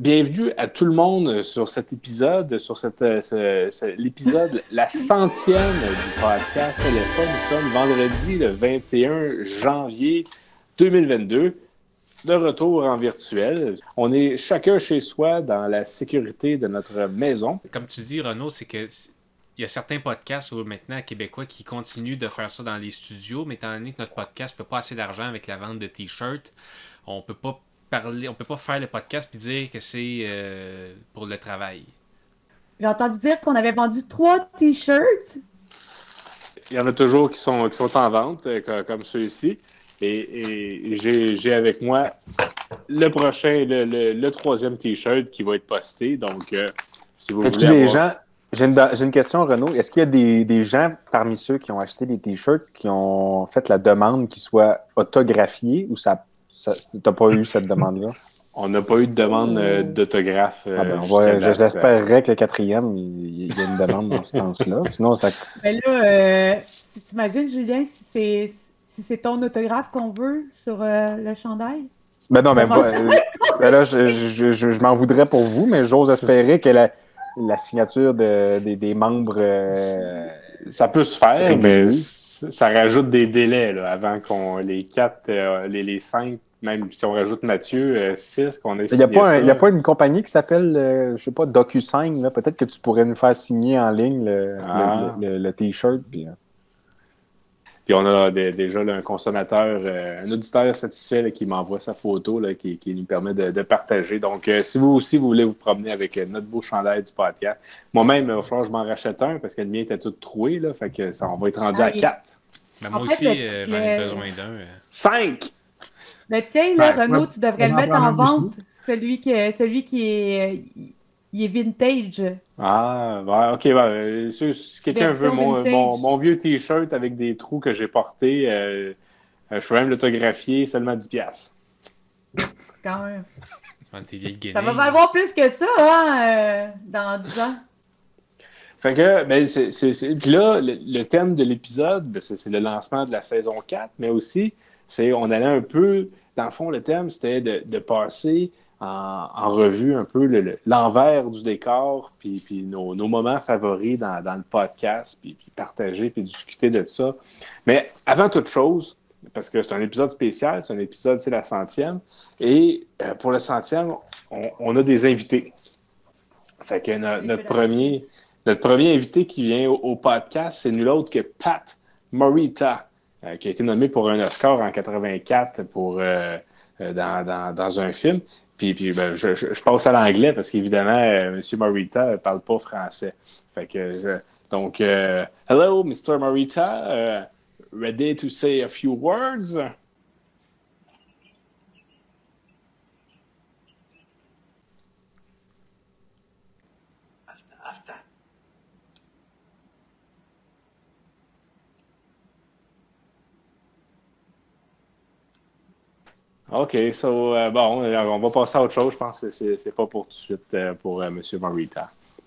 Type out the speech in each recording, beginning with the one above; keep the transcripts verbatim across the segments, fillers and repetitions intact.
bienvenue à tout le monde sur cet épisode, sur cette, ce, ce, l'épisode, la centième du podcast L F A. Nous sommes vendredi le vingt et un janvier deux mille vingt-deux, de retour en virtuel. On est chacun chez soi dans la sécurité de notre maison. Comme tu dis, Renaud, c'est que il y a certains podcasts maintenant québécois qui continuent de faire ça dans les studios, mais étant donné que notre podcast ne fait pas assez d'argent avec la vente de t-shirts, on peut pas parler, on peut pas faire le podcast et dire que c'est euh, pour le travail. J'ai entendu dire qu'on avait vendu trois t-shirts. Il y en a toujours qui sont, qui sont en vente, comme ceux-ci. Et, et j'ai, j'ai avec moi le prochain, le, le, le troisième t-shirt qui va être posté. Donc, euh, si vous voulez des avoir... gens... J'ai une, j'ai une question, Renaud. Est-ce qu'il y a des, des gens parmi ceux qui ont acheté des t-shirts qui ont fait la demande qu'ils soient autographiés ou ça, ça t'as pas eu cette demande-là? On n'a pas eu de demande euh, d'autographe. Euh, ah ben, ouais, j'espérerais que le quatrième, il, il y a une demande dans ce sens-là. Sinon, ça... Mais là, euh, si tu imagines, Julien, si c'est, si c'est ton autographe qu'on veut sur euh, le chandail? Ben non, mais ben, ben là, je, je, je, je m'en voudrais pour vous, mais j'ose espérer que la... la signature de, de, des membres... Euh, ça peut se faire, réguliers. Mais ça rajoute des délais là, avant qu'on les quatre, euh, les, les cinq, même si on rajoute Mathieu, euh, six, qu'on ait signé. Il n'y a, a pas une compagnie qui s'appelle, euh, je sais pas, DocuSign. Là. Peut-être que tu pourrais nous faire signer en ligne le, ah. le, le, le t-shirt. Puis, euh... Puis on a des, déjà là, un consommateur, euh, un auditeur satisfait là, qui m'envoie sa photo, là, qui, qui nous permet de, de partager. Donc, euh, si vous aussi, vous voulez vous promener avec euh, notre beau chandail du podcast, moi-même, il va falloir que je m'en rachète un parce que le mien était tout troué, là, fait que ça, on va être rendu ah, à quatre. Ben, moi aussi, fait, euh, j'en ai le... besoin d'un. Euh... Cinq! Ben, tiens, là, ben, Renaud, tu devrais le mettre en vente, celui qui, celui qui est... Il est vintage. Ah, ouais, ok. Ouais. Si quelqu'un veut mon, mon, mon vieux t-shirt avec des trous que j'ai portés, euh, je peux même l'autographier, seulement dix piastres. Quand même. Ça va valoir plus que ça, hein, euh, dans dix ans. Fait que, ben, c'est, c'est, c'est... Puis là, le, le thème de l'épisode, ben, c'est, c'est le lancement de la saison quatre, mais aussi, c'est on allait un peu, dans le fond, le thème, c'était de, de passer En, en revue un peu le, le, l'envers du décor, puis, puis nos, nos moments favoris dans, dans le podcast, puis, puis partager, puis discuter de ça. Mais avant toute chose, parce que c'est un épisode spécial, c'est un épisode, c'est la centième, et euh, pour le centième, on, on a des invités. Fait que no, notre, premier, notre premier invité qui vient au, au podcast, c'est nul autre que Pat Morita, euh, qui a été nommé pour un Oscar en quatre-vingt-quatre pour, euh, euh, dans, dans, dans un film. Puis, puis ben, je, je, je passe à l'anglais parce qu'évidemment, euh, M. Morita ne parle pas français. Fait que, euh, donc, euh, hello, mister Morita. Uh, ready to say a few words? OK, so, euh, bon, on va passer à autre chose. Je pense que c'est, c'est pas pour tout de suite euh, pour euh, M. Morita.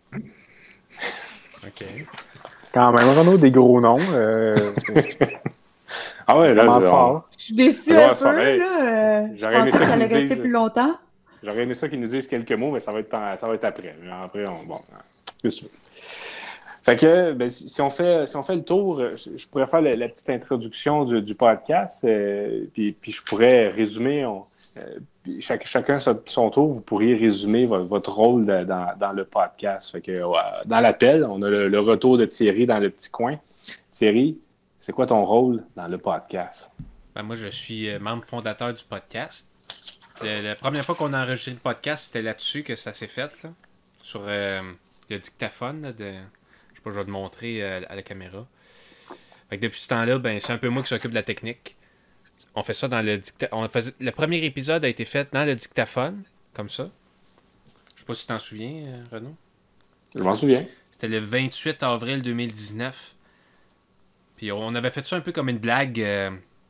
OK. Quand même, Renaud, des gros noms. Euh... ah ouais, là, on... je suis déçu un peu, hey, là. J'aurais aimé ça qu'ils nous disent... plus longtemps. J'aurais aimé ça qu'ils nous disent quelques mots, mais ça va être, ça va être après. Après, on... Bon, qu'est-ce que tu veux? Fait que, ben, si, on fait, si on fait le tour, je, je pourrais faire la, la petite introduction du, du podcast, euh, puis, puis je pourrais résumer, on, euh, puis chaque, chacun son tour, vous pourriez résumer votre, votre rôle de, dans, dans le podcast. Fait que, euh, dans l'appel, on a le, le retour de Thierry dans le petit coin. Thierry, c'est quoi ton rôle dans le podcast? Ben, moi, je suis membre fondateur du podcast. Le, la première fois qu'on a enregistré le podcast, c'était là-dessus que ça s'est fait, là, sur euh, le dictaphone là, de... Je vais te montrer euh, à la caméra. Fait que depuis ce temps-là, ben, c'est un peu moi qui s'occupe de la technique. On fait ça dans le dictaphone. Faisait... Le premier épisode a été fait dans le dictaphone, comme ça. Je sais pas si tu t'en souviens, euh, Renaud. Je m'en souviens. C'était le vingt-huit avril deux mille dix-neuf. Puis on avait fait ça un peu comme une blague. Euh...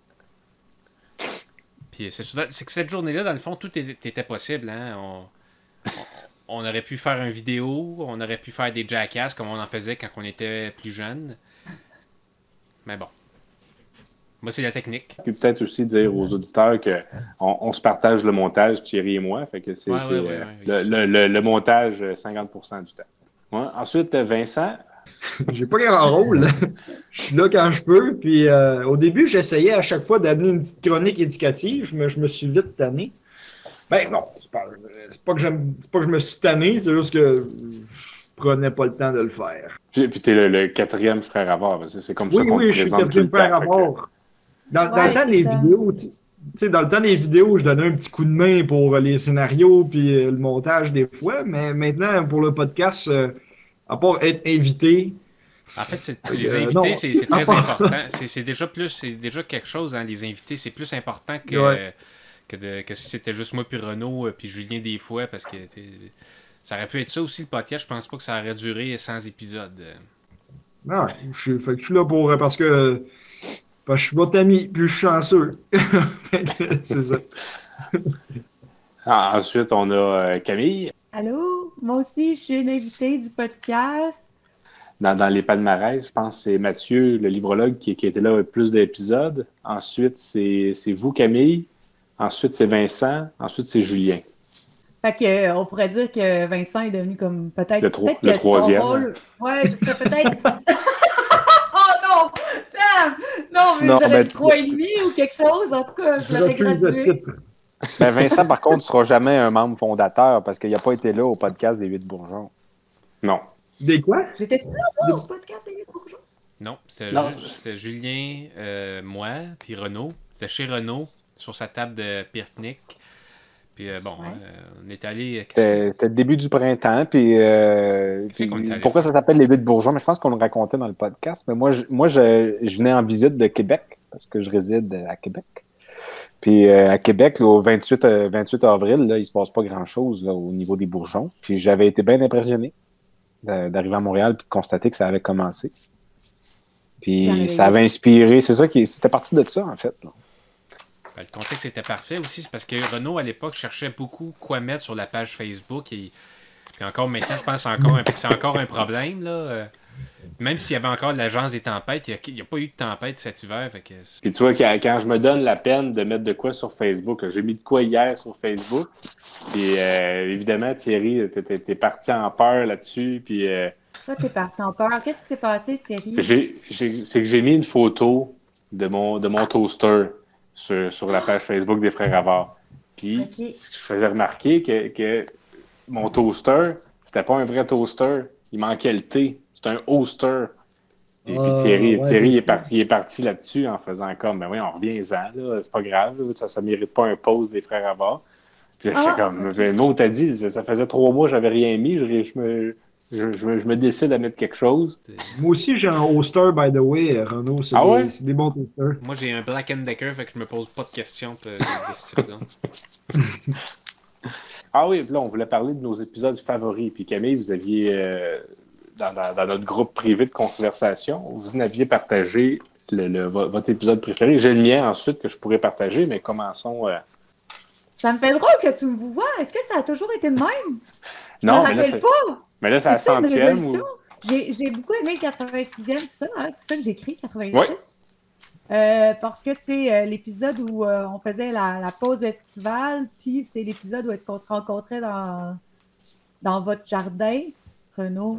Puis c'est, c'est que cette journée-là, dans le fond, tout était possible. Hein? On... on... On aurait pu faire une vidéo, on aurait pu faire des jackass comme on en faisait quand on était plus jeune. Mais bon. Moi, c'est la technique. Puis peut-être aussi dire aux auditeurs qu'on on se partage le montage, Thierry et moi. Fait que c'est, Ouais, c'est, ouais, ouais, euh, ouais, le, le, le, le montage cinquante pour cent du temps. Ouais. Ensuite, Vincent. J'ai pas grand rôle. Je suis là quand je peux. Puis euh, au début, j'essayais à chaque fois d'amener une petite chronique éducative, mais je me suis vite tanné. Ben non, c'est pas, c'est pas que j'aime, c'est pas que je me suis tanné, c'est juste que je prenais pas le temps de le faire. Puis, puis t'es le, le quatrième frère à bord. C'est, c'est comme Oui, ça qu'on oui, te je suis présente tout le quatrième frère temps. à Fait bord. Dans, dans Ouais, le temps c'est des ça. vidéos, tu sais, dans le temps des vidéos, je donnais un petit coup de main pour les scénarios puis euh, le montage des fois, mais maintenant, pour le podcast, euh, à part être invité, En fait, c'est, Fait les que, invités, non. c'est, c'est très important. C'est, c'est déjà plus, c'est déjà quelque chose, hein, les invités. C'est plus important que, Ouais. que, de, que si c'était juste moi puis Renaud euh, puis Julien des fois, parce que t'sais, ça aurait pu être ça aussi le podcast. Je pense pas que ça aurait duré cent épisodes. non, je, suis- fait que je suis là pour, parce que, parce que je suis votre ami, puis je suis chanceux. Fait que c'est ça. Ah, ensuite, on a euh, Camille. Allô? Moi aussi, je suis une invitée du podcast. Dans, dans les palmarès, je pense que c'est Mathieu, le librologue, qui, qui était là avec plus d'épisodes. Ensuite, c'est, c'est vous, Camille. Ensuite, c'est Vincent. Ensuite, c'est Julien. Fait que, euh, on pourrait dire que Vincent est devenu comme peut-être. Le tro- peut-être le que son troisième. rôle- Ouais, ce serait peut-être. Oh non! Damn! Non, mais Non, j'aurais ben, dit trois et demi ou quelque chose. En tout cas, je Je l'aurais refuse le gradué. titre. Ben Vincent, par contre, ne sera jamais un membre fondateur parce qu'il n'a pas été là au podcast des Huit Bourgeons. Non. Des quoi? J'étais-tu là, moi, au podcast avec Bourgeon? Non, c'était, Non. ju- c'était Julien, euh, moi, puis Renaud. C'était chez Renaud, sur sa table de pique-nique. Puis euh, bon, Ouais. euh, on est allé. qu'est-ce C'était c'était le début du printemps. Puis, euh, Qu'est-ce puis qu'on est allé pourquoi faire? ça s'appelle les Huit Bourgeons? Mais je pense qu'on le racontait dans le podcast. Mais moi, je, moi je, je venais en visite de Québec parce que je réside à Québec. Puis euh, à Québec, là, au vingt-huit, euh, vingt-huit avril, là, il ne se passe pas grand-chose là, au niveau des bourgeons. Puis j'avais été bien impressionné de- d'arriver à Montréal et de constater que ça avait commencé. Il y en avait Puis ça eu. avait inspiré, c'est ça qui c'était parti de ça, en fait. là. Ben, le contexte était parfait aussi, c'est parce que Renaud, à l'époque, cherchait beaucoup quoi mettre sur la page Facebook. Et puis encore maintenant, je pense que c'est encore un, c'est encore un problème. Là. Euh, Même s'il y avait encore l'agence des tempêtes, il n'y a, a pas eu de tempête cet hiver. Fait que c'est- Puis tu vois, quand, quand je me donne la peine de mettre de quoi sur Facebook, là, j'ai mis de quoi hier sur Facebook. Puis euh, évidemment, Thierry, t'es, t'es- t'es parti en peur là-dessus. Puis euh, Toi, t'es parti en peur. Qu'est-ce qui s'est passé, Thierry? j'ai, j'ai- c'est que j'ai mis une photo de mon, de mon toaster sur, sur la page Facebook des Frères Avard. Puis Ok. je faisais remarquer que, que mon toaster, c'était pas un vrai toaster. Il manquait le T. C'était un hoster. Et puis Ah, Thierry, ouais, Thierry il, est c'est- parti, il est parti là-dessus en faisant comme, ben oui, on revient-en, là, c'est pas grave, là, ça ne mérite pas un pause des Frères Avard. Puis là, Ah. j'étais comme, le mot t'as dit, ça, ça faisait trois mois, j'avais rien mis, je, je me, je, je me, je me décide à mettre quelque chose. Moi aussi, j'ai un hoster, by the way, Renaud. C'est, Ah des, ouais? c'est des bons toasters. Moi, j'ai un Black and Decker, fait que je me pose pas de questions de, de ce type-là. Ah oui, puis là, on voulait parler de nos épisodes favoris. Puis Camille, vous aviez, euh, dans, dans- dans notre groupe privé de conversation, vous n'aviez partagé le, le- vo- votre épisode préféré. J'ai le mien ensuite que je pourrais partager, mais commençons. euh, Ça me fait drôle que tu me vois. Est-ce que ça a toujours été de même? Je Non, me mais là, rappelle c'est, pas. mais là, c'est la C'est ça, une centième. Ou... révolution? J'ai, j'ai beaucoup aimé le quatre-vingt-sixième, c'est ça, hein? C'est ça que j'écris, quatre-vingt-six. Oui. Euh, parce que c'est euh, l'épisode où euh, on faisait la, la pause estivale, puis c'est l'épisode où est-ce qu'on se rencontrait dans, dans votre jardin, Renaud.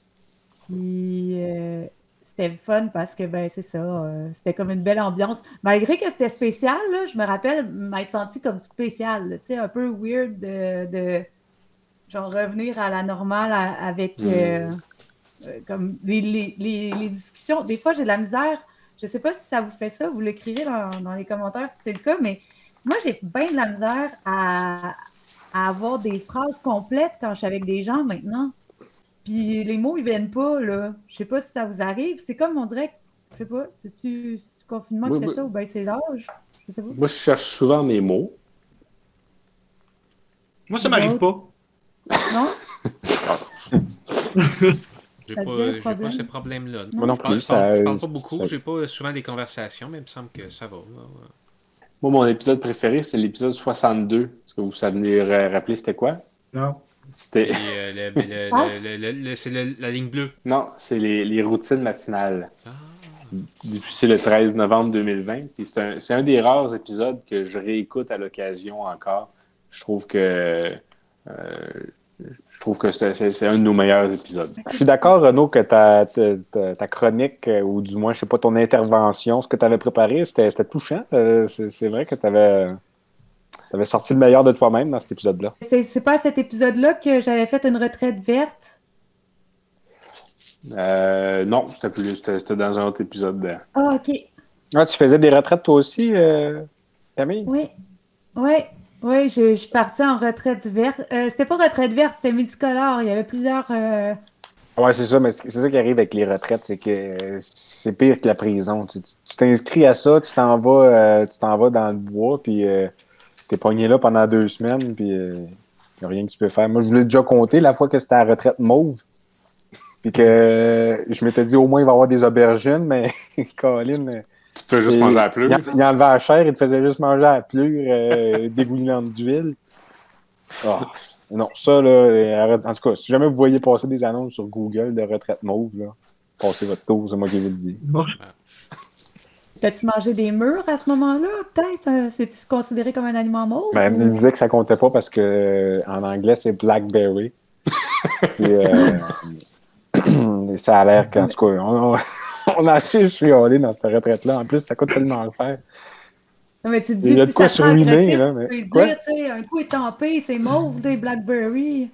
Puis euh, c'était le fun parce que, ben, c'est ça, euh, c'était comme une belle ambiance. Malgré que c'était spécial, là, je me rappelle m'être sentie comme spécial, là, tu sais, un peu weird de, de genre revenir à la normale à- avec euh, euh, comme les, les, les, les discussions. Des fois, j'ai de la misère. Je sais pas si ça vous fait ça, vous l'écrirez dans, dans les commentaires si c'est le cas, mais moi, j'ai bien de la misère à, à avoir des phrases complètes quand je suis avec des gens maintenant. Puis les mots, ils viennent pas, là. Je sais pas si ça vous arrive. C'est comme, on dirait, que- je sais pas, c'est-tu c'est-tu le confinement qui Oui, fait oui. ça ou bien c'est l'âge? Je sais pas. Moi, je cherche souvent mes mots. Moi, ça m'arrive pas. Non? J'ai Ça pas, devient le j'ai pas problème. ce problème-là. Moi non Je parle, plus, je parle- ça- je parle pas beaucoup, ça- j'ai pas souvent des conversations, mais il me semble que ça va. là, ouais. Moi, mon épisode préféré, c'est l'épisode soixante-deux. Est-ce que vous savez ra- rappeler c'était quoi? Non. C'était... Et, euh, le- le- Ah. le- le- le- le- c'est le- la ligne bleue. Non, c'est les, les routines matinales. Ah. diffusé le treize novembre deux mille vingt. Puis c'est un, c'est un des rares épisodes que je réécoute à l'occasion encore. Je trouve que euh, je trouve que c'est, c'est, c'est un de nos meilleurs épisodes. Je suis d'accord, Renaud, que ta, ta, ta, ta chronique, ou du moins, je sais pas, ton intervention, ce que tu avais préparé, c'était, c'était touchant. Euh, c'est, c'est vrai que tu avais, avais sorti le meilleur de toi-même dans cet épisode-là. C'est, c'est pas à cet épisode-là que j'avais fait une retraite verte? Euh, non, c'était, plus, c'était, c'était dans un autre épisode. De... Ah, OK. Ah, tu faisais des retraites toi aussi, euh, Camille? Oui. Oui. Oui, je, je suis partie en retraite verte. Euh, c'était pas retraite verte, c'était multicolore. Il y avait plusieurs... Euh... Oui, c'est ça, mais c'est ça qui arrive avec les retraites, c'est que euh, c'est pire que la prison. Tu, tu t'inscris à ça, tu t'en vas, euh, tu t'en vas dans le bois, puis euh, t'es pogné là pendant deux semaines, puis il euh, n'y a rien que tu peux faire. Moi, je voulais déjà compter la fois que c'était à la retraite mauve, puis que euh, je m'étais dit au moins il va y avoir des aubergines, mais Colin... Tu peux juste manger à la plure. Il, il enlevait la chair, il te faisait juste manger à la plure, euh, dégoulinante d'huile. Oh, non, ça, là, en tout cas, si jamais vous voyez passer des annonces sur Google de retraite mauve, là, passez votre tour, c'est moi qui vous le dis. Bon. As-tu mangé des mûres à ce moment-là, peut-être? Euh, C'est-tu considéré comme un aliment mauve? Ben, ou... il me disait que ça comptait pas parce que euh, en anglais, c'est blackberry. Puis, euh, ça a l'air qu'en tout cas, on, on, on a assez chialé dans cette retraite-là. En plus, ça coûte tellement le faire. Non, mais tu te Il dis, y a si de quoi ça se te rend ruiner, agressif, là, tu mais- peux lui Quoi? dire, tu sais, un coup est tempé, c'est mauve, des blackberries.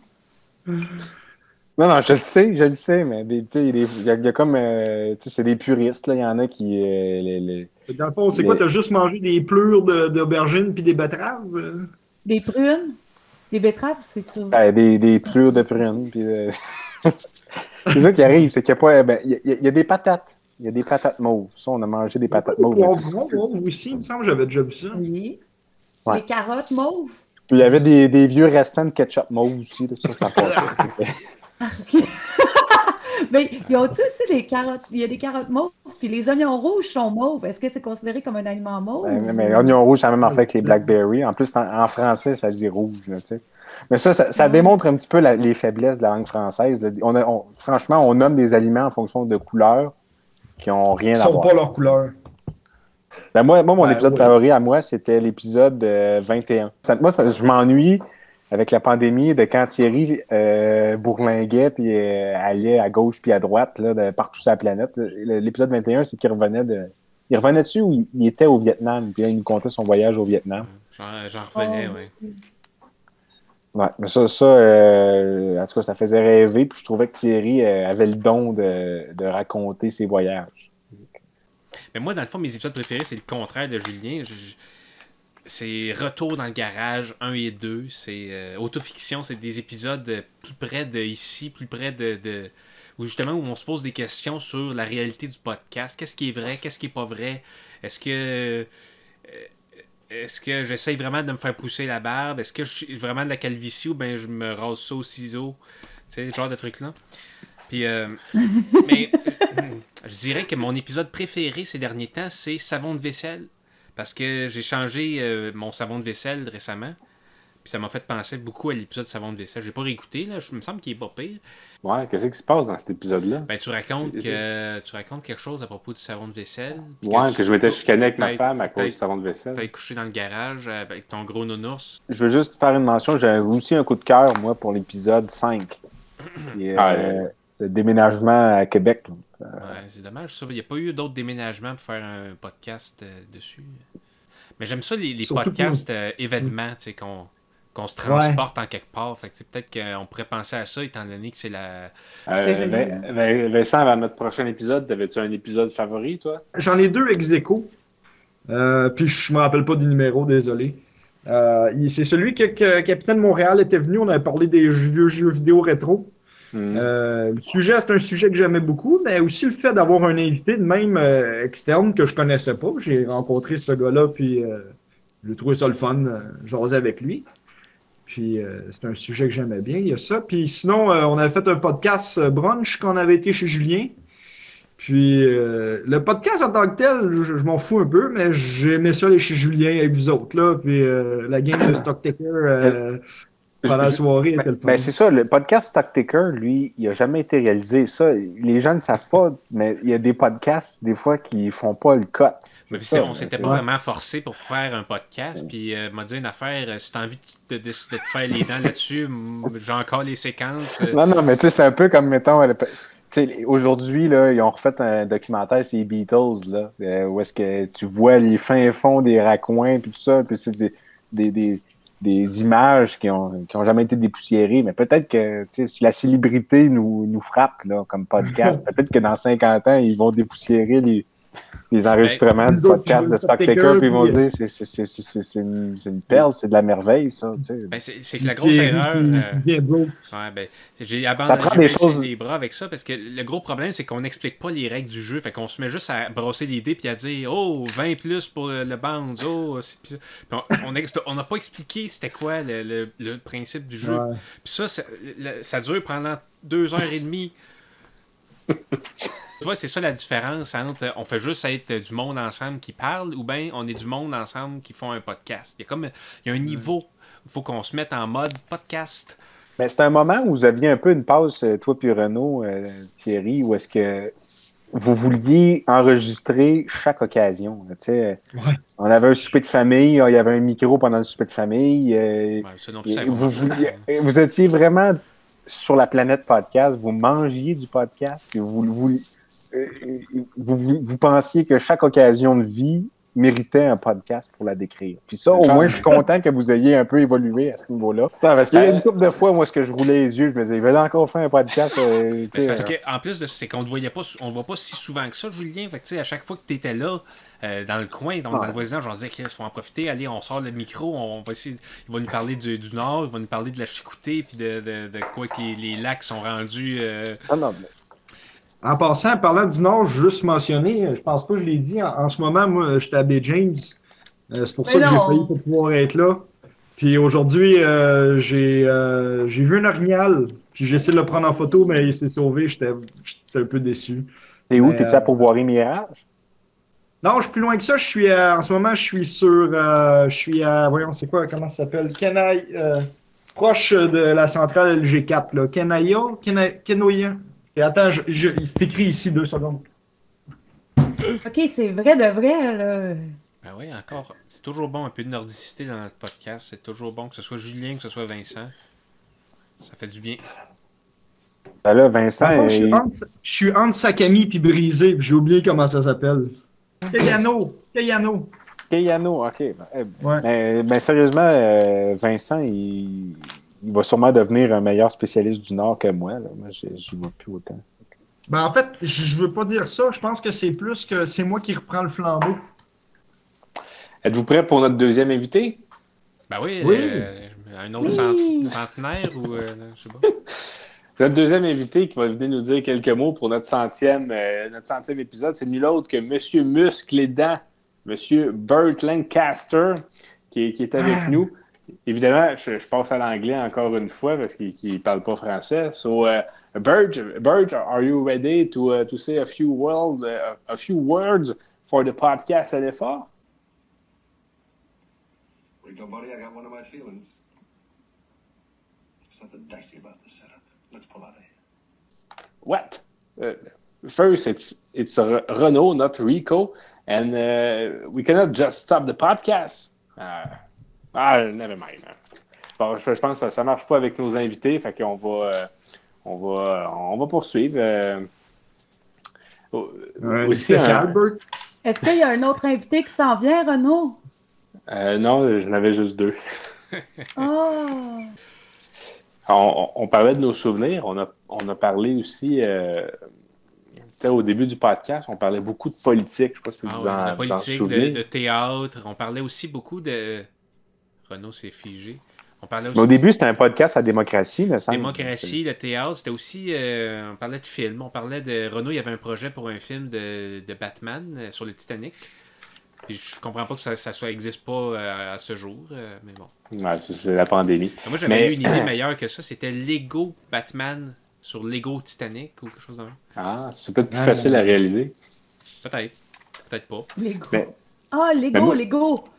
Non, non, je le sais, je le sais, mais des- tu sais, il y a des- il y, a- il y a comme, euh, tu sais, c'est des puristes, là, il y en a qui, euh, les, les- Dans le fond, c'est Les- quoi? T'as juste mangé des plures de, d'aubergines puis des betteraves? euh? Des prunes, des betteraves, c'est tout. ben, des, des plures de prunes, puis euh, c'est ça qui arrive, c'est qu'il y a pas, ben, il y, a- il y a des patates, il y a des patates mauves, ça, on a mangé des patates Des mauves. mais c'est- poivrons, moi aussi, il me semble que j'avais déjà vu ça. Oui. Ouais. Les carottes mauves. Puis il y avait des, des vieux restants de ketchup mauve aussi, là, ça, ça passait. Mais ils ont aussi des carottes? Il y a des carottes mauves, puis les oignons rouges sont mauves. Est-ce que c'est considéré comme un aliment mauve? Ouais, mais oignon rouge, c'est la même affaire que les blackberries. En plus, en, en français, ça dit rouge. Là, tu sais. Mais ça, ça, ça Ouais. démontre un petit peu la- les faiblesses de la langue française. Là. On a, on- franchement, on nomme des aliments en fonction de couleurs qui n'ont rien Ils à sont voir. pas leur couleur. Ben, moi, moi, mon Ben, épisode ouais. favori à moi, c'était l'épisode euh, vingt et un. Ça- moi, ça- je m'ennuie avec la pandémie de quand Thierry euh, bourlinguait puis euh, allait à gauche puis à droite là, de partout sur la planète. Le- L'épisode vingt et un, c'est qu'il revenait de. Il revenait dessus où il, il était au Vietnam, puis là, il nous contait son voyage au Vietnam. J'en, j'en revenais, Oh, oui. Ouais, mais ça, ça euh, en tout cas, ça faisait rêver, puis je trouvais que Thierry euh, avait le don de, de raconter ses voyages. Mais moi, dans le fond, mes épisodes préférés, c'est le contraire de Julien. Je- je- c'est Retour dans le garage un et deux. C'est euh, autofiction. C'est des épisodes euh, plus près de ici, plus près de, de... Où justement, où on se pose des questions sur la réalité du podcast. Qu'est-ce qui est vrai? Qu'est-ce qui est pas vrai? Est-ce que... euh, Est-ce que j'essaye vraiment de me faire pousser la barbe? Est-ce que je suis vraiment de la calvitie ou bien je me rase ça au ciseau? Tu sais, ce genre de truc-là. Puis, euh, mais euh, je dirais que mon épisode préféré ces derniers temps, c'est savon de vaisselle. Parce que j'ai changé euh, mon savon de vaisselle récemment. Puis ça m'a fait penser beaucoup à l'épisode savon de vaisselle. J'ai pas réécouté, là. Je me semble qu'il est pas pire. Ouais, qu'est-ce qui se passe dans cet épisode-là? Ben, tu racontes que tu racontes quelque chose à propos du savon de vaisselle. puis Ouais, tu- que je m'étais chicané avec ma peut-être- femme à cause du peut-être- savon de vaisselle. T'as couché dans le garage avec ton gros nounours. Je veux juste faire une mention, j'ai aussi un coup de cœur, moi, pour l'épisode cinq. Et, euh, Ah, ouais. le déménagement à Québec. là. Ouais, c'est dommage ça. Il n'y a pas eu d'autres déménagements pour faire un podcast euh, dessus. Mais j'aime ça, les, les Surtout podcasts euh, événements, tu sais, qu'on qu'on se transporte en quelque part. Fait que c'est peut-être qu'on pourrait penser à ça, étant donné que c'est la... Euh, joli. Vin- Vin- Vincent, avant notre prochain épisode, t'avais-tu un épisode favori, toi? J'en ai deux ex aequo. Euh, puis je me rappelle pas du numéro, désolé. Euh, il- c'est celui que, que Capitaine Montréal était venu. On avait parlé des vieux jeux vidéo rétro. Hmm. Euh, le sujet, c'est un sujet que j'aimais beaucoup, mais aussi le fait d'avoir un invité de même euh, externe que je connaissais pas. J'ai rencontré ce gars-là, puis euh, j'ai trouvé ça le fun, euh, jaser avec lui. Puis euh, c'est un sujet que j'aimais bien, il y a ça. Puis sinon, euh, on avait fait un podcast euh, brunch quand on avait été chez Julien. Puis euh, le podcast en tant que tel, je, je m'en fous un peu, mais j'aimais ça aller chez Julien avec vous autres, là. Puis euh, la game de Stock Taker, euh, pendant la soirée. Ben, ben, c'est ça, le podcast Stock Taker, lui, il n'a jamais été réalisé. Ça, les gens ne savent pas, mais il y a des podcasts, des fois, qui font pas le cut. Mais ça, on s'était c'est... pas vraiment forcé pour faire un podcast, puis euh, m'a dit une affaire, euh, si t'as envie de, de, de te faire les dents là-dessus, j'ai encore les séquences. Euh... Non, non, mais tu sais, c'est un peu comme, mettons, le... T'sais, aujourd'hui, là, ils ont refait un documentaire sur les Beatles, là, euh, où est-ce que tu vois les fins fonds des raccoins, puis tout ça, puis c'est des, des, des, des images qui ont, qui ont jamais été dépoussiérées, mais peut-être que si la célébrité nous, nous frappe, là, comme podcast, peut-être que dans cinquante ans, ils vont dépoussiérer les, les enregistrements ben, du podcast de Stock Taker, puis ils vont dire c'est, c'est, c'est, c'est, c'est, une, c'est une perle, c'est de la merveille, ça. Ben, c'est, c'est que la grosse erreur. Euh... Ouais, ben, j'ai abandonné j'ai baissé choses... les bras avec ça parce que le gros problème, c'est qu'on n'explique pas les règles du jeu. Fait qu'on se met juste à brosser les dés puis à dire oh, vingt plus pour le bounce. Oh, c'est... Puis on n'a on a pas expliqué c'était quoi le, le, le principe du jeu. Ouais. Puis ça, ça, ça dure pendant deux heures et demie. Tu vois, c'est ça la différence entre on fait juste être du monde ensemble qui parle ou bien on est du monde ensemble qui font un podcast. Il y a comme il y a un niveau. Il faut qu'on se mette en mode podcast. Ben, c'est un moment où vous aviez un peu une pause, toi puis Renaud, euh, Thierry, où est-ce que vous vouliez enregistrer chaque occasion. Ouais. On avait un souper de famille, il y avait un micro pendant le souper de famille. Euh, ouais, ça non plus, vous, vouliez, vous étiez vraiment sur la planète podcast, vous mangiez du podcast, et vous, vous, vous, vous, vous pensiez que chaque occasion de vie méritait un podcast pour la décrire. Puis ça, au moins, je suis content que vous ayez un peu évolué à ce niveau-là. Non, parce qu'il y a une couple de fois, moi, ce que je roulais les yeux, je me disais, il veut encore faire un podcast. Euh, c'est parce euh... qu'en plus, de, c'est qu'on ne voyait pas, on ne voit pas si souvent que ça, Julien. Fait que, à chaque fois que tu étais là, euh, dans le coin, donc, ouais. dans le voisinage, on se disait qu'il faut en profiter, allez, on sort le micro, on va essayer, il va nous parler du, du Nord, il va nous parler de la Chicoutée, puis de, de, de quoi que les, les lacs sont rendus. Euh... Ah non, mais... En passant, en parlant du Nord, juste mentionner, je pense pas que je l'ai dit, en, en ce moment, moi, j'étais à Bay James. Euh, c'est pour mais ça non. que j'ai failli pour pouvoir être là. Puis aujourd'hui, euh, j'ai, euh, j'ai vu un orignal, puis j'ai essayé de le prendre en photo, mais il s'est sauvé, j'étais, j'étais un peu déçu. T'es où? T'es-tu à Pourvoirie-Mirage? Non, je suis plus loin que ça. Je suis à, en ce moment, je suis sur, euh, je suis à, voyons, c'est quoi, comment ça s'appelle? Kenai, euh, proche de la centrale L G quatre, là. Kenaya? Kena, Kenoya? Et attends, je, je, c'est écrit ici, deux secondes. OK, c'est vrai de vrai, là. Ben oui, encore. C'est toujours bon un peu de nordicité dans notre podcast. C'est toujours bon que ce soit Julien, que ce soit Vincent. Ça fait du bien. Ben là, Vincent... Attends, est... je, suis entre, je suis entre Sakami puis Brisé, puis j'ai oublié comment ça s'appelle. Kayano! Kayano! Kayano, OK. Ben, ouais. ben, ben sérieusement, euh, Vincent, il... il va sûrement devenir un meilleur spécialiste du Nord que moi. Là. Moi, je n'y vois plus autant. Ben, en fait, je ne veux pas dire ça. Je pense que c'est plus que c'est moi qui reprends le flambeau. Êtes-vous prêts pour notre deuxième invité? Ben oui, oui. Euh, un autre oui. centenaire ou euh, je sais pas. Notre deuxième invité qui va venir nous dire quelques mots pour notre centième, euh, notre centième épisode, c'est nul autre que Monsieur Muscle les Dents, Monsieur Burt Lancaster, qui, qui est avec ah. nous. Évidemment, je, je passe à l'anglais encore une fois parce qu'il ne parle pas français. So, uh, Burt, Burt, are you ready to uh, to say a few words, uh, a few words for the podcast L F A? Rico, buddy, I got one of my feelings. Something dicey about the setup. Let's pull out of here. What? Uh, first, it's it's uh, Renaud, not Rico, and uh, we cannot just stop the podcast. Uh, Ah, never mind. Bon, je, je pense que ça ne marche pas avec nos invités, fait qu'on va, euh, on va, on va poursuivre. Euh, ouais, aussi spécial, un... Est-ce qu'il y a un autre invité qui s'en vient, Renaud? Euh, non, j'en avais juste deux. Oh. on, on parlait de nos souvenirs. On a, on a parlé aussi... Euh, au début du podcast, on parlait beaucoup de politique. Je ne sais pas si ah, vous oui, en, de politique, de, de théâtre. On parlait aussi beaucoup de... Renaud s'est figé. On parlait aussi au début, c'était un podcast à démocratie. Là, démocratie, le théâtre. C'était aussi... Euh, on parlait de films. On parlait de... Renaud, il y avait un projet pour un film de, de Batman euh, sur le Titanic. Puis je comprends pas que ça, ça soit existe pas euh, à ce jour, euh, mais bon. Ouais, c'est la pandémie. Moi, j'avais mais... eu une idée meilleure que ça. C'était Lego Batman sur Lego Titanic ou quelque chose de même. Ah, c'est peut-être plus ah, facile à réaliser. Peut-être. Peut-être pas. Lego. Mais... Ah, Lego, moi... Lego.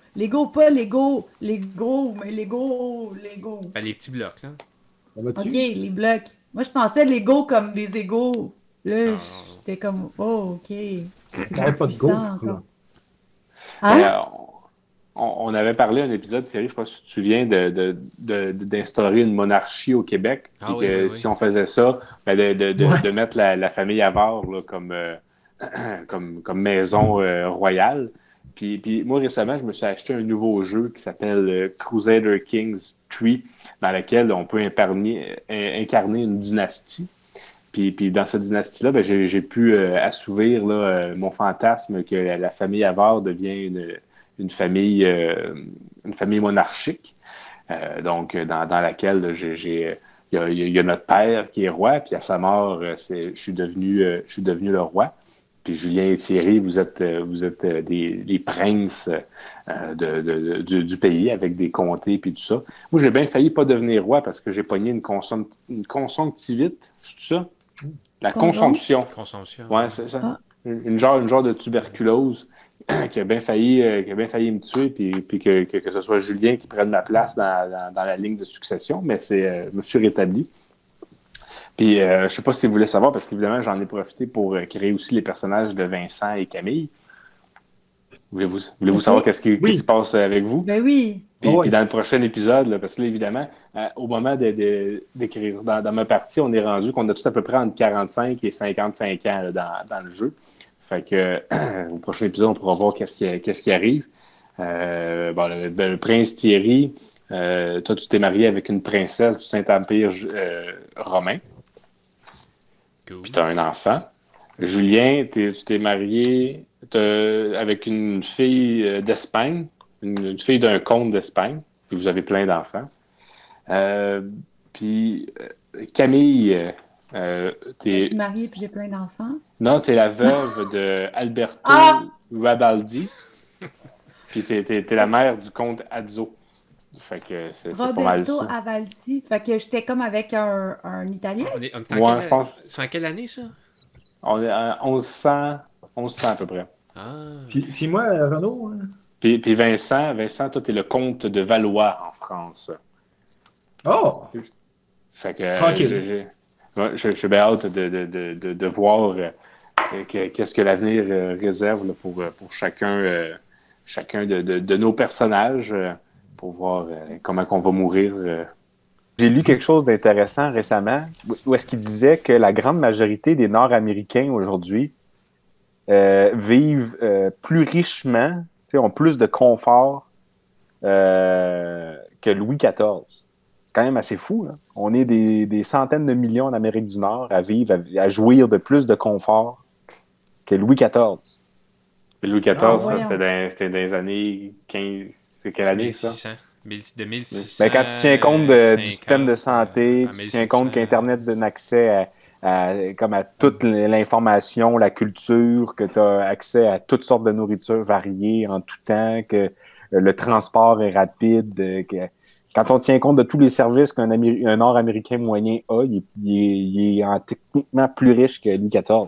Lego, pas Lego. Lego, mais Lego, Lego. Ben, les petits blocs, là. Ça va-tu? OK, les blocs. Moi, je pensais Lego comme des égaux. Là, Non, non, j'étais comme, oh, OK. T'avais pas de Puissant gauche, encore. là. Hein? Mais, euh, on, on avait parlé un épisode, Thierry, je ne sais pas si tu te souviens, de, de- de- d'instaurer une monarchie au Québec. Ah Puis oui, que oui, oui. si on faisait ça, ben de, de- de- Ouais. de mettre la, la famille Avard là, comme, euh, comme, comme maison euh, royale. Puis, puis moi, récemment, je me suis acheté un nouveau jeu qui s'appelle euh, Crusader Kings trois, dans lequel on peut incarner, euh, incarner une dynastie. Puis, puis dans cette dynastie-là, ben, j'ai, j'ai pu euh, assouvir là, euh, mon fantasme que la, la famille Avard devient une, une famille, euh, une famille monarchique. Euh, donc, dans, dans laquelle là, j'ai, j'ai, il y a, il y a notre père qui est roi, puis à sa mort, euh, c'est, je suis devenu, euh, je suis devenu le roi. Puis Julien et Thierry, vous êtes, euh, vous êtes euh, des, des princes euh, de, de- de- du, du pays avec des comtés puis tout ça. Moi, j'ai bien failli pas devenir roi parce que j'ai pogné une, consompt- une consomptivite, c'est tout ça? La Pardon? consomption. Consomption. Ouais, c'est ça. Ah. Une, une genre, une genre de tuberculose qui a bien failli, euh, qui a bien failli me tuer, puis, puis que, que, que ce soit Julien qui prenne ma place dans, dans, dans la ligne de succession, mais c'est, euh, je me suis rétabli. Puis, euh, je ne sais pas si vous voulez savoir, parce qu'évidemment, j'en ai profité pour euh, créer aussi les personnages de Vincent et Camille. Voulez-vous, voulez-vous Ok. savoir qu'est-ce qui, Oui. qu'est-ce qui se passe avec vous? Ben oui. Puis, Ah ouais. puis dans le prochain épisode, là, parce que là, évidemment, euh, au moment de, de- d'écrire, dans, dans ma partie, on est rendu qu'on a tous à peu près entre quarante-cinq et cinquante-cinq ans là, dans, dans le jeu. Fait que euh, au prochain épisode, on pourra voir qu'est-ce qui, qu'est-ce qui arrive. Euh, bon, le, ben, le prince Thierry, euh, toi, tu t'es marié avec une princesse du Saint-Empire euh, romain, Cool. puis tu as un enfant. Julien, t'es- tu t'es marié t'as- avec une fille euh, d'Espagne, une, une fille d'un comte d'Espagne, puis vous avez plein d'enfants. Euh, puis euh, Camille, euh, Je t'es, suis mariée puis j'ai plein d'enfants. non, t'es la veuve de Alberto Ah! Rabaldi, puis t'es, t'es- t'es la mère du comte Azzo. Fait que c'est, c'est pas mal Roberto ça. Avalsi. Fait que j'étais comme avec un, un Italien. On est, on est en Ouais, quelle- je pense- C'est en quelle année, ça? On est à onze cents, onze cents à peu près. Ah. Puis, puis moi, Renaud, hein? Puis, puis Vincent, Vincent, toi, t'es le comte de Valois en France. Oh! Fait que euh, Tranquille. j'ai- j'ai- ouais, je, je suis bien hâte de, de, de, de, de voir euh, que- qu'est-ce que l'avenir euh, réserve là, pour, euh, pour chacun, euh, chacun de, de, de nos personnages euh, pour voir euh, comment on va mourir. euh. J'ai lu quelque chose d'intéressant récemment, où est-ce qu'il disait que la grande majorité des Nord-Américains aujourd'hui euh, vivent euh, plus richement, tu sais, ont plus de confort euh, que Louis quatorze. C'est quand même assez fou, là. On est des, des centaines de millions en Amérique du Nord à vivre, à, à jouir de plus de confort que Louis quatorze. Puis Louis quatorze, Ah, ça, voyons. c'était dans, c'était dans les années quinze. C'est quelle année, ça? mille six cents. mille- De mille six cents. Ben, quand tu tiens compte de- du cinquante, système de santé, à tu tiens compte mille sept cents. qu'Internet donne accès à, à- comme à toute l'information, la culture, que tu as accès à toutes sortes de nourriture variées en tout temps, que euh, le transport est rapide. euh, que, quand on tient compte de tous les services qu'un Améri- un Nord-Américain moyen a, il est, il est- il est en techniquement plus riche que Louis quatorze.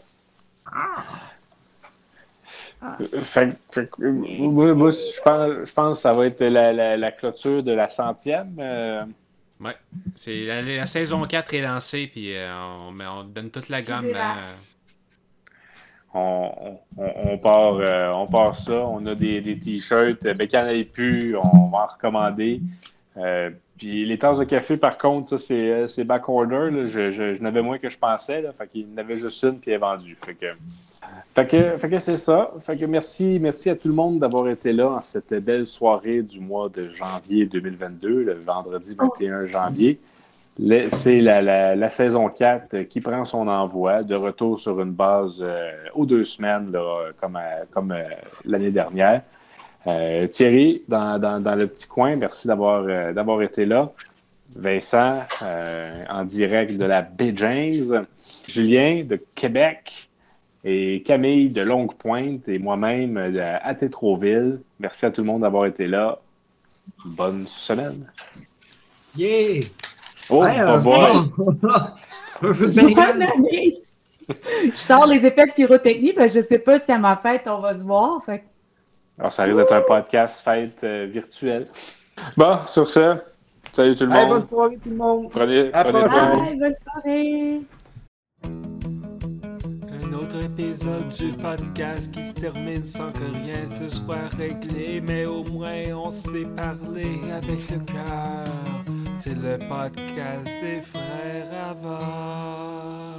Euh, Fait, fait que, euh, moi, moi, je pense, je pense que ça va être la, la, la clôture de la centième. euh, Ouais. C'est, la, la saison quatre est lancée, puis euh, on, mais on donne toute la gomme. C'est hein. on, on, on part, euh, on part ça. On a des, des t-shirts. Ben, qu'il n'y en ait plus, on va en recommander. Euh, puis les tasses de café, par contre, ça, c'est, euh, c'est back-order. Là. Je, je, je n'avais moins que je pensais. Là. Fait qu'il y en avait juste une, puis elle est vendue. Fait que, fait que, fait que c'est ça. Fait que merci, merci à tout le monde d'avoir été là en cette belle soirée du mois de janvier deux mille vingt-deux, le vendredi vingt et un janvier. Le- C'est la, la, la saison quatre qui prend son envoi, de retour sur une base euh, aux deux semaines, là, comme, à- comme euh, l'année dernière. Euh, Thierry, dans, dans, dans le petit coin, merci d'avoir euh, d'avoir été là. Vincent, euh, en direct de la Baie James. Julien, de Québec. Et Camille, de Longue-Pointe. Et moi-même, de à Tétroville. Merci à tout le monde d'avoir été là. Bonne semaine. Yeah! Oh, Hey, pas euh, boy! Un jeu de Bonne bengale. année! Je sors les effets de pyrotechnie, ben je sais pas si à ma fête on va se voir. Fait que Alors, ça risque d'être un podcast fête euh, virtuel. Bon, sur ce, salut tout le Hey, monde. bonne soirée tout le monde. Prenez, À prenez la soin. Bye, bonne soirée! Un autre épisode du podcast qui se termine sans que rien se soit réglé, mais au moins on s'est parlé avec le cœur. C'est le podcast des frères Avars.